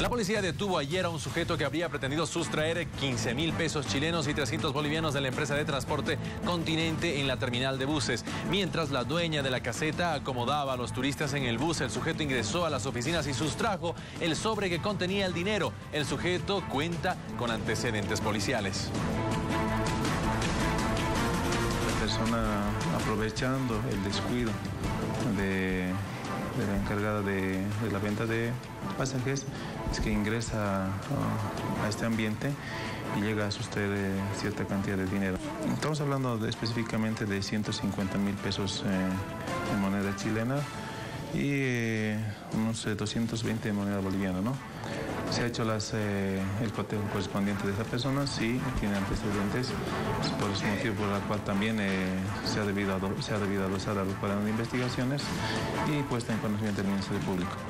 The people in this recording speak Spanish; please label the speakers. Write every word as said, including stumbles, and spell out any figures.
Speaker 1: La policía detuvo ayer a un sujeto que habría pretendido sustraer quince mil pesos chilenos y trescientos bolivianos de la empresa de transporte Continente en la terminal de buses. Mientras la dueña de la caseta acomodaba a los turistas en el bus, el sujeto ingresó a las oficinas y sustrajo el sobre que contenía el dinero. El sujeto cuenta con antecedentes policiales.
Speaker 2: La persona, aprovechando el descuido de, de la encargada de, de la venta de pasajes, es que ingresa uh, a este ambiente y llega a sustraer eh, cierta cantidad de dinero. Estamos hablando de, específicamente de ciento cincuenta mil pesos eh, en moneda chilena y eh, unos eh, doscientos veinte en moneda boliviana, ¿no? Se ha hecho las, eh, el cotejo correspondiente de esa persona, sí, tiene antecedentes, por ese motivo por el cual también eh, se ha debido a, se ha debido a adosar a los cuadernos de investigaciones y puesta en conocimiento del Ministerio Público.